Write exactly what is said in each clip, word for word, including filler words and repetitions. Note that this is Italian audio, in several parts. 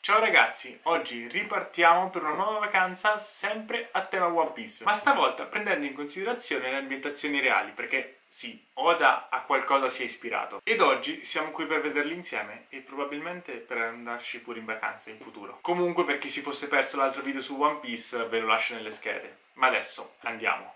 Ciao ragazzi, oggi ripartiamo per una nuova vacanza sempre a tema One Piece, ma stavolta prendendo in considerazione le ambientazioni reali, perché sì, Oda a qualcosa si è ispirato. Ed oggi siamo qui per vederli insieme e probabilmente per andarci pure in vacanza in futuro. Comunque, per chi si fosse perso l'altro video su One Piece, ve lo lascio nelle schede. Ma adesso andiamo.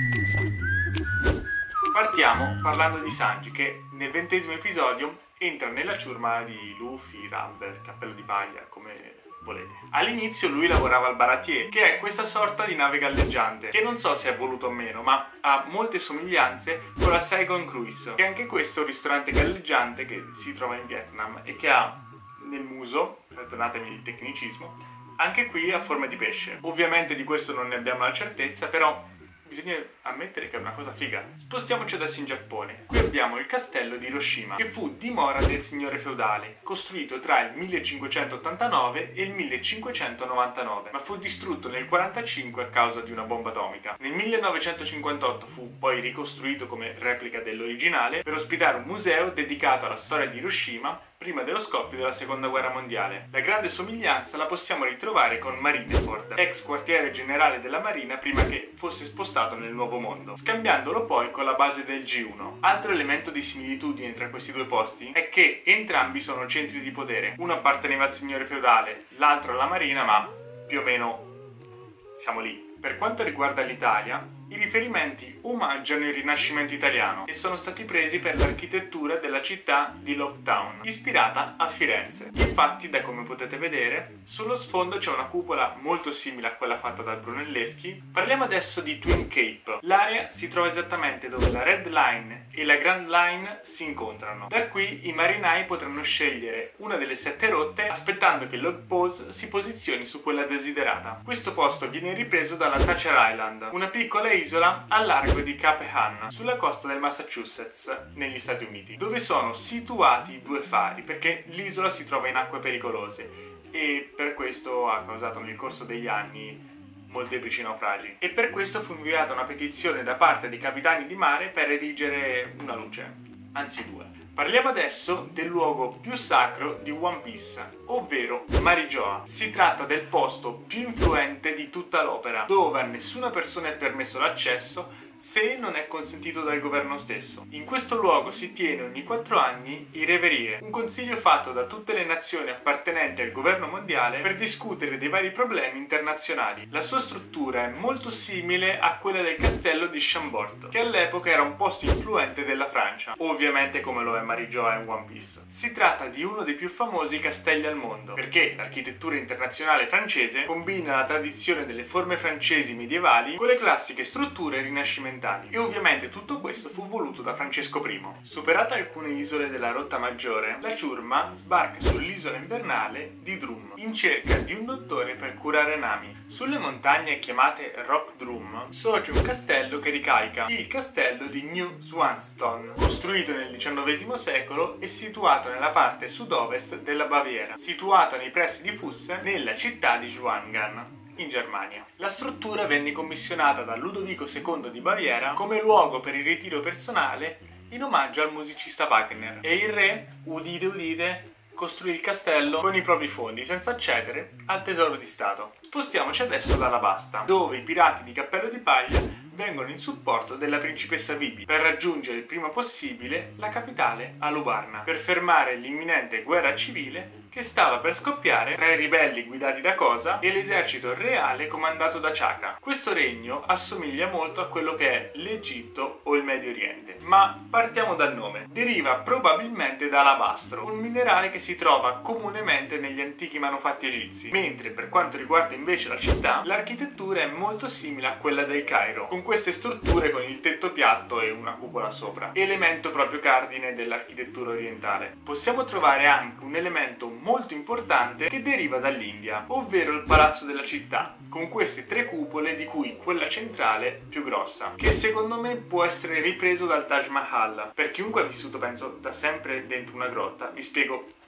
Partiamo parlando di Sanji, che nel ventesimo episodio entra nella ciurma di Luffy, Rubber, Cappello di Paglia, come volete. All'inizio lui lavorava al Baratier, che è questa sorta di nave galleggiante, che non so se è voluto o meno, ma ha molte somiglianze con la Saigon Cruise, che anche questo è un ristorante galleggiante che si trova in Vietnam e che ha nel muso, perdonatemi il tecnicismo, anche qui a forma di pesce. Ovviamente di questo non ne abbiamo la certezza, però bisogna ammettere che è una cosa figa. Spostiamoci adesso in Giappone. Qui abbiamo il castello di Hiroshima, che fu dimora del signore feudale, costruito tra il millecinquecentottantanove e il millecinquecentonovantanove, ma fu distrutto nel quarantacinque a causa di una bomba atomica. Nel millenovecentocinquantotto fu poi ricostruito come replica dell'originale per ospitare un museo dedicato alla storia di Hiroshima prima dello scoppio della seconda guerra mondiale. La grande somiglianza la possiamo ritrovare con Marineford, ex quartiere generale della marina prima che fosse spostato nel nuovo mondo, scambiandolo poi con la base del G uno. Altro elemento di similitudine tra questi due posti è che entrambi sono centri di potere. Uno apparteneva al signore feudale, l'altro alla marina, ma più o meno siamo lì. Per quanto riguarda l'Italia, i riferimenti omaggiano il Rinascimento italiano e sono stati presi per l'architettura della città di Lockdown, ispirata a Firenze. Infatti, da come potete vedere, sullo sfondo c'è una cupola molto simile a quella fatta dal Brunelleschi. Parliamo adesso di Twin Cape. L'area si trova esattamente dove la Red Line e la Grand Line si incontrano. Da qui i marinai potranno scegliere una delle sette rotte aspettando che l'Odd Pose si posizioni su quella desiderata. Questo posto viene ripreso dalla Thatcher Island, una piccola isola al largo di Cape Ann, sulla costa del Massachusetts, negli Stati Uniti, dove sono situati due fari, perché l'isola si trova in acque pericolose e per questo ha causato nel corso degli anni molteplici naufragi. E per questo fu inviata una petizione da parte dei capitani di mare per erigere una luce, anzi due. Parliamo adesso del luogo più sacro di One Piece, ovvero Marijoa. Si tratta del posto più influente di tutta l'opera, dove a nessuna persona è permesso l'accesso se non è consentito dal governo stesso. In questo luogo si tiene ogni quattro anni i Reverie, un consiglio fatto da tutte le nazioni appartenenti al governo mondiale per discutere dei vari problemi internazionali. La sua struttura è molto simile a quella del castello di Chambord, che all'epoca era un posto influente della Francia, ovviamente come lo è Marijoa in One Piece. Si tratta di uno dei più famosi castelli al mondo, perché l'architettura internazionale francese combina la tradizione delle forme francesi medievali con le classiche strutture rinascimentali. E ovviamente tutto questo fu voluto da Francesco primo. Superate alcune isole della rotta maggiore, la ciurma sbarca sull'isola invernale di Drum, in cerca di un dottore per curare Nami. Sulle montagne chiamate Rock Drum sorge un castello che ricalca il castello di New Swanstone, costruito nel diciannovesimo secolo e situato nella parte sud-ovest della Baviera, situato nei pressi di Fusse, nella città di Schwangan, in Germania. La struttura venne commissionata da Ludovico secondo di Baviera come luogo per il ritiro personale in omaggio al musicista Wagner, e il re, udite udite, costruì il castello con i propri fondi senza accedere al tesoro di Stato. Spostiamoci adesso ad Alabasta, dove i pirati di Cappello di Paglia vengono in supporto della principessa Vivi per raggiungere il prima possibile la capitale Alubarna, per fermare l'imminente guerra civile che stava per scoppiare tra i ribelli guidati da Koza e l'esercito reale comandato da Chaka. Questo regno assomiglia molto a quello che è l'Egitto o il Medio Oriente, ma partiamo dal nome. Deriva probabilmente da alabastro, un minerale che si trova comunemente negli antichi manufatti egizi, mentre per quanto riguarda invece la città, l'architettura è molto simile a quella del Cairo, con queste strutture con il tetto piatto e una cupola sopra, elemento proprio cardine dell'architettura orientale. Possiamo trovare anche un elemento molto importante che deriva dall'India, ovvero il palazzo della città, con queste tre cupole di cui quella centrale più grossa, che secondo me può essere ripreso dal Taj Mahal. Per chiunque ha vissuto, penso, da sempre dentro una grotta, vi spiego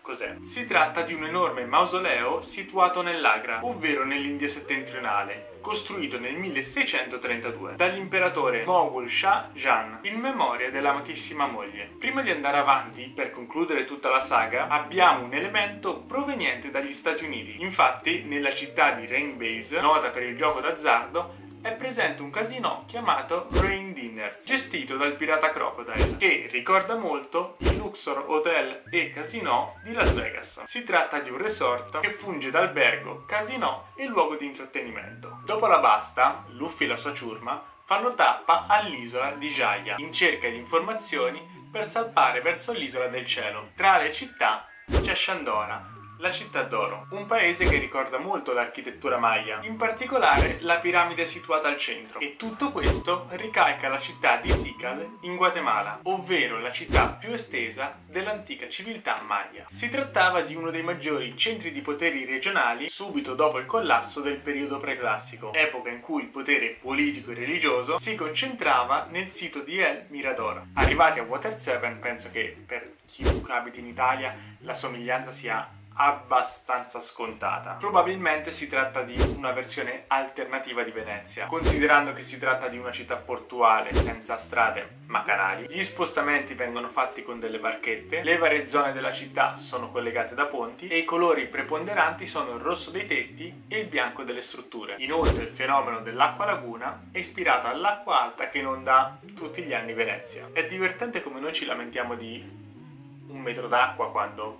cos'è? Si tratta di un enorme mausoleo situato nell'Agra, ovvero nell'India settentrionale, costruito nel milleseicentotrentadue dall'imperatore Moghul Shah Jahan in memoria dell'amatissima moglie. Prima di andare avanti, per concludere tutta la saga, abbiamo un elemento proveniente dagli Stati Uniti. Infatti, nella città di Rain Base, nota per il gioco d'azzardo, è presente un casinò chiamato Rain Dinners, gestito dal pirata Crocodile, che ricorda molto il Luxor Hotel e Casino di Las Vegas. Si tratta di un resort che funge da albergo, casinò e luogo di intrattenimento. Dopo la basta, Luffy e la sua ciurma fanno tappa all'isola di Jaya in cerca di informazioni per salpare verso l'isola del cielo. Tra le città c'è Shandora, la città d'oro, un paese che ricorda molto l'architettura maya, in particolare la piramide situata al centro. E tutto questo ricalca la città di Tikal in Guatemala, ovvero la città più estesa dell'antica civiltà maya. Si trattava di uno dei maggiori centri di poteri regionali subito dopo il collasso del periodo preclassico, epoca in cui il potere politico e religioso si concentrava nel sito di El Mirador. Arrivati a Water Seven, penso che per chiunque abiti in Italia la somiglianza sia abbastanza scontata. Probabilmente si tratta di una versione alternativa di Venezia, considerando che si tratta di una città portuale senza strade ma canali. Gli spostamenti vengono fatti con delle barchette, le varie zone della città sono collegate da ponti e i colori preponderanti sono il rosso dei tetti e il bianco delle strutture. Inoltre il fenomeno dell'acqua laguna è ispirato all'acqua alta che inonda tutti gli anni Venezia. È divertente come noi ci lamentiamo di un metro d'acqua quando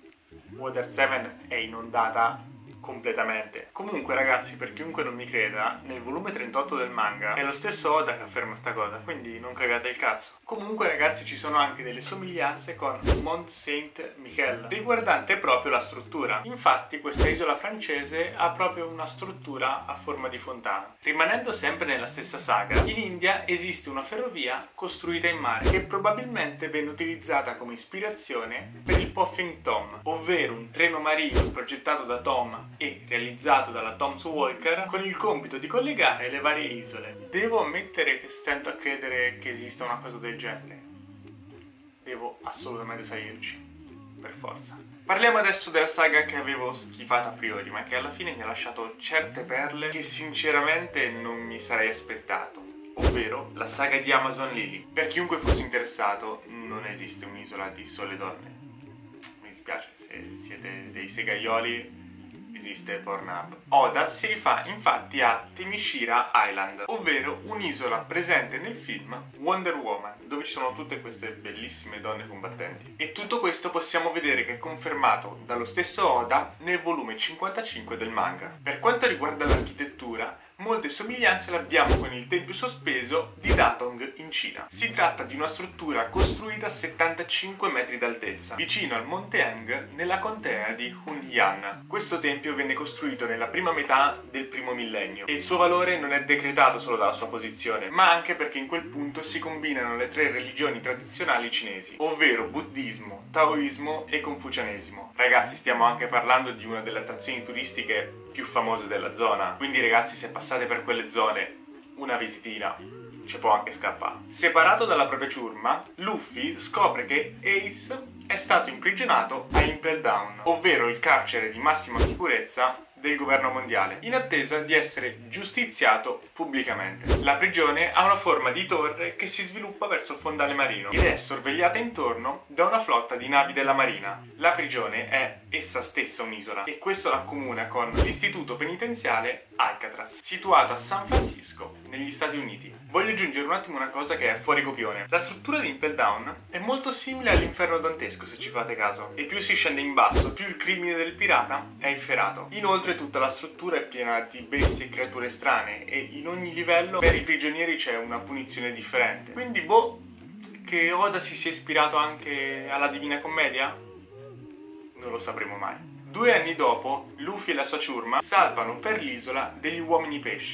Water Seven è inondata completamente. Comunque ragazzi, per chiunque non mi creda, nel volume trentotto del manga è lo stesso Oda che afferma sta cosa, quindi non cagate il cazzo. Comunque ragazzi, ci sono anche delle somiglianze con Mont Saint-Michel, riguardante proprio la struttura. Infatti questa isola francese ha proprio una struttura a forma di fontana. Rimanendo sempre nella stessa saga, in India esiste una ferrovia costruita in mare che probabilmente venne utilizzata come ispirazione per il Puffing Tom, ovvero un treno marino progettato da Tom e realizzato dalla Tom's Walker con il compito di collegare le varie isole. Devo ammettere che stento a credere che esista una cosa del genere. Devo assolutamente salirci, per forza. Parliamo adesso della saga che avevo schifato a priori, ma che alla fine mi ha lasciato certe perle che sinceramente non mi sarei aspettato, ovvero la saga di Amazon Lily. Per chiunque fosse interessato, non esiste un'isola di sole donne. Mi dispiace, se siete dei segaioli esiste Pornhub. Oda si rifà infatti a Themyscira Island, ovvero un'isola presente nel film Wonder Woman, dove ci sono tutte queste bellissime donne combattenti. E tutto questo possiamo vedere che è confermato dallo stesso Oda nel volume cinquantacinque del manga. Per quanto riguarda l'architettura, molte somiglianze le abbiamo con il tempio sospeso di Datong in Cina. Si tratta di una struttura costruita a settantacinque metri d'altezza, vicino al monte Heng nella contea di Hundian. Questo tempio venne costruito nella prima metà del primo millennio e il suo valore non è decretato solo dalla sua posizione, ma anche perché in quel punto si combinano le tre religioni tradizionali cinesi, ovvero buddismo, taoismo e confucianesimo. Ragazzi, stiamo anche parlando di una delle attrazioni turistiche più famose della zona, quindi ragazzi, se passate per quelle zone, una visitina ci può anche scappare. Separato dalla propria ciurma, Luffy scopre che Ace è stato imprigionato a Impel Down, ovvero il carcere di massima sicurezza del governo mondiale, in attesa di essere giustiziato pubblicamente. La prigione ha una forma di torre che si sviluppa verso il fondale marino ed è sorvegliata intorno da una flotta di navi della marina. La prigione è essa stessa un'isola e questo l'accomuna con l'istituto penitenziale Alcatraz, situato a San Francisco, negli Stati Uniti. Voglio aggiungere un attimo una cosa che è fuori copione. La struttura di Impel Down è molto simile all'inferno dantesco, se ci fate caso, e più si scende in basso, più il crimine del pirata è efferato. Inoltre tutta la struttura è piena di bestie e creature strane e in ogni livello per i prigionieri c'è una punizione differente. Quindi boh, che Oda si sia ispirato anche alla Divina Commedia? Non lo sapremo mai. Due anni dopo, Luffy e la sua ciurma salvano per l'isola degli uomini pesce,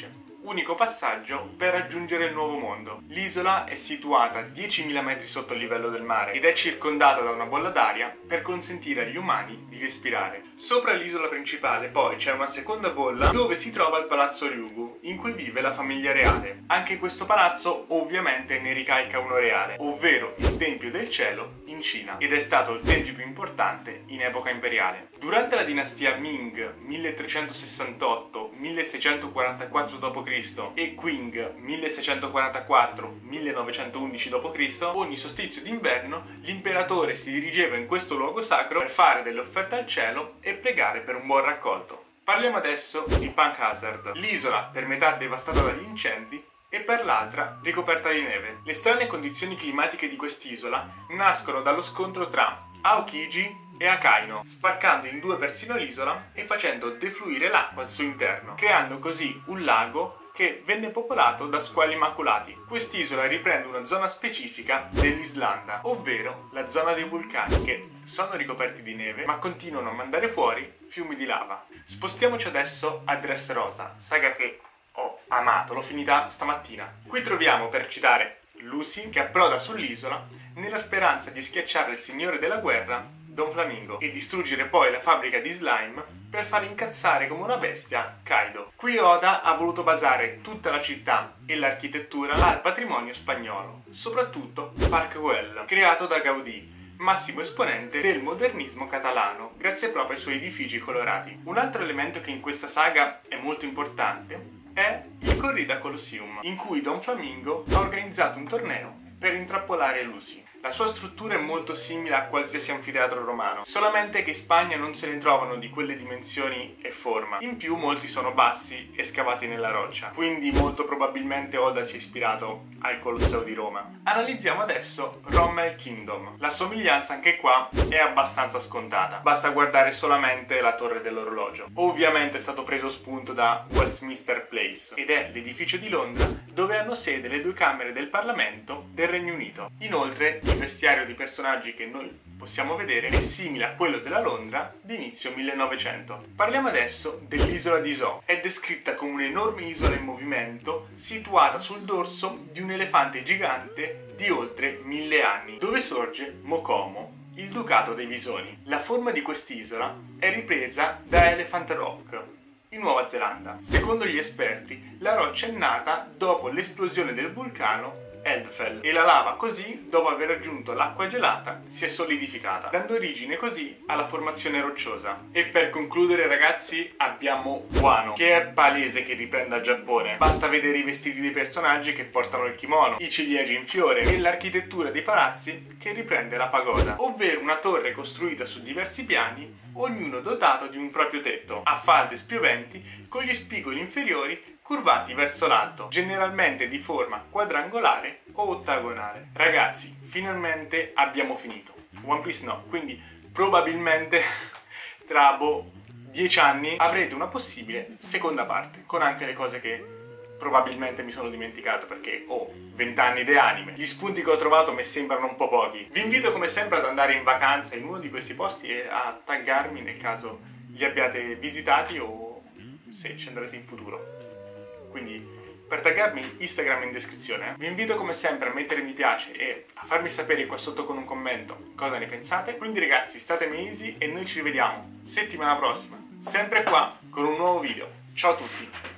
unico passaggio per raggiungere il nuovo mondo. L'isola è situata a diecimila metri sotto il livello del mare ed è circondata da una bolla d'aria per consentire agli umani di respirare. Sopra l'isola principale poi c'è una seconda bolla dove si trova il Palazzo Ryugu, in cui vive la famiglia reale. Anche questo palazzo ovviamente ne ricalca uno reale, ovvero il Tempio del Cielo in Cina, ed è stato il tempio più importante in epoca imperiale. Durante la dinastia Ming milletrecentosessantotto milleseicentoquarantaquattro dopo Cristo e Qing milleseicentoquarantaquattro millenovecentoundici dopo Cristo, ogni solstizio d'inverno l'imperatore si dirigeva in questo luogo sacro per fare delle offerte al cielo e pregare per un buon raccolto. Parliamo adesso di Punk Hazard, l'isola per metà devastata dagli incendi e per l'altra ricoperta di neve. Le strane condizioni climatiche di quest'isola nascono dallo scontro tra Aokiji e Akaino, spaccando in due persino l'isola e facendo defluire l'acqua al suo interno, creando così un lago che venne popolato da squali immaculati. Quest'isola riprende una zona specifica dell'Islanda, ovvero la zona dei vulcani, che sono ricoperti di neve ma continuano a mandare fuori fiumi di lava. Spostiamoci adesso a Dressrosa, saga che ho amato, l'ho finita stamattina. Qui troviamo, per citare Lucy, che approda sull'isola nella speranza di schiacciare il signore della guerra, Don Flamingo, e distruggere poi la fabbrica di slime per far incazzare come una bestia Kaido. Qui Oda ha voluto basare tutta la città e l'architettura al patrimonio spagnolo, soprattutto Park Güell, creato da Gaudì, massimo esponente del modernismo catalano, grazie proprio ai suoi edifici colorati. Un altro elemento che in questa saga è molto importante è il Corrida Colosseum, in cui Don Flamingo ha organizzato un torneo per intrappolare Lucy. La sua struttura è molto simile a qualsiasi anfiteatro romano, solamente che in Spagna non se ne trovano di quelle dimensioni e forma. In più molti sono bassi e scavati nella roccia, quindi molto probabilmente Oda si è ispirato al Colosseo di Roma. Analizziamo adesso Rommel Kingdom. La somiglianza anche qua è abbastanza scontata, basta guardare solamente la torre dell'orologio. Ovviamente è stato preso spunto da Westminster Place ed è l'edificio di Londra dove hanno sede le due camere del Parlamento del Regno Unito. Inoltre il vestiario di personaggi che noi possiamo vedere è simile a quello della Londra di inizio millenovecento. Parliamo adesso dell'isola di Zo. È descritta come un'enorme isola in movimento situata sul dorso di un elefante gigante di oltre mille anni, dove sorge Mokomo, il ducato dei visoni. La forma di quest'isola è ripresa da Elephant Rock, in Nuova Zelanda. Secondo gli esperti, la roccia è nata dopo l'esplosione del vulcano Eldfell e la lava così, dopo aver raggiunto l'acqua gelata, si è solidificata, dando origine così alla formazione rocciosa. E per concludere, ragazzi, abbiamo Wano, che è palese che riprenda il Giappone. Basta vedere i vestiti dei personaggi che portano il kimono, i ciliegi in fiore e l'architettura dei palazzi che riprende la pagoda, ovvero una torre costruita su diversi piani, ognuno dotato di un proprio tetto, a falde spioventi, con gli spigoli inferiori curvati verso l'alto, generalmente di forma quadrangolare o ottagonale. Ragazzi, finalmente abbiamo finito. One Piece no, quindi probabilmente tra boh, dieci anni avrete una possibile seconda parte, con anche le cose che probabilmente mi sono dimenticato perché ho venti anni di anime. Gli spunti che ho trovato mi sembrano un po' pochi. Vi invito come sempre ad andare in vacanza in uno di questi posti e a taggarmi nel caso li abbiate visitati o se ci andrete in futuro. Quindi per taggarmi Instagram in descrizione. Vi invito come sempre a mettere mi piace e a farmi sapere qua sotto con un commento cosa ne pensate. Quindi ragazzi, state easy e noi ci rivediamo settimana prossima, sempre qua con un nuovo video. Ciao a tutti!